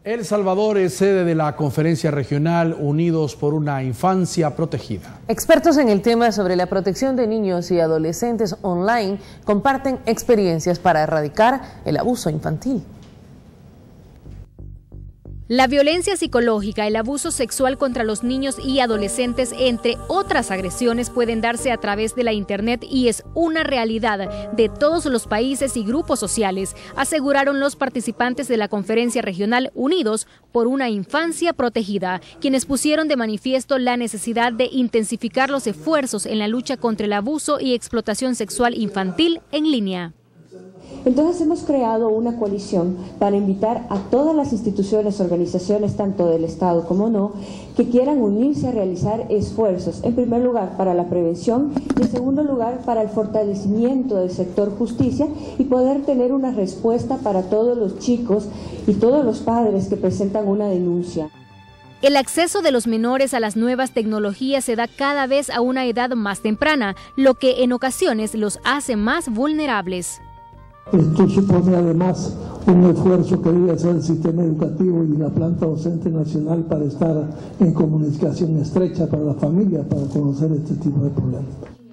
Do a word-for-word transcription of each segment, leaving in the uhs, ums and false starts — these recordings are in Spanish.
El Salvador es sede de la conferencia regional Unidos por una Infancia Protegida. Expertos en el tema sobre la protección de niños y adolescentes online comparten experiencias para erradicar el abuso infantil. La violencia psicológica, el abuso sexual contra los niños y adolescentes, entre otras agresiones, pueden darse a través de la Internet y es una realidad de todos los países y grupos sociales, aseguraron los participantes de la conferencia regional Unidos por una Infancia Protegida, quienes pusieron de manifiesto la necesidad de intensificar los esfuerzos en la lucha contra el abuso y explotación sexual infantil en línea. Entonces hemos creado una coalición para invitar a todas las instituciones, organizaciones, tanto del Estado como no, que quieran unirse a realizar esfuerzos, en primer lugar para la prevención y en segundo lugar para el fortalecimiento del sector justicia y poder tener una respuesta para todos los chicos y todos los padres que presentan una denuncia. El acceso de los menores a las nuevas tecnologías se da cada vez a una edad más temprana, lo que en ocasiones los hace más vulnerables. Esto supone además un esfuerzo que debe hacer el sistema educativo y la planta docente nacional para estar en comunicación estrecha para la familia, para conocer este tipo de problemas.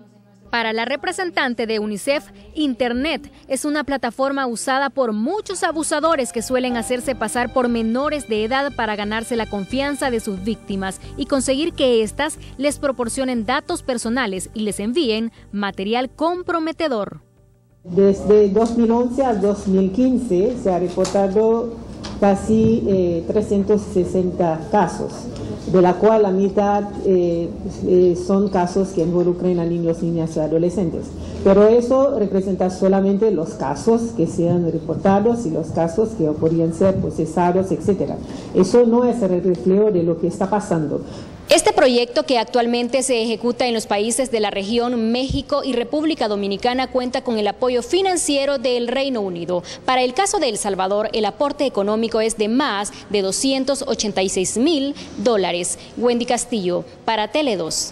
Para la representante de UNICEF, Internet es una plataforma usada por muchos abusadores que suelen hacerse pasar por menores de edad para ganarse la confianza de sus víctimas y conseguir que éstas les proporcionen datos personales y les envíen material comprometedor. Desde dos mil once al dos mil quince se ha reportado casi eh, trescientos sesenta casos, de la cual la mitad eh, eh, son casos que involucran a niños, niñas y adolescentes. Pero eso representa solamente los casos que sean reportados y los casos que podrían ser procesados, etcétera. Eso no es el reflejo de lo que está pasando. Este proyecto, que actualmente se ejecuta en los países de la región México y República Dominicana, cuenta con el apoyo financiero del Reino Unido. Para el caso de El Salvador, el aporte económico es de más de doscientos ochenta y seis mil dólares. Wendy Castillo, para Tele dos.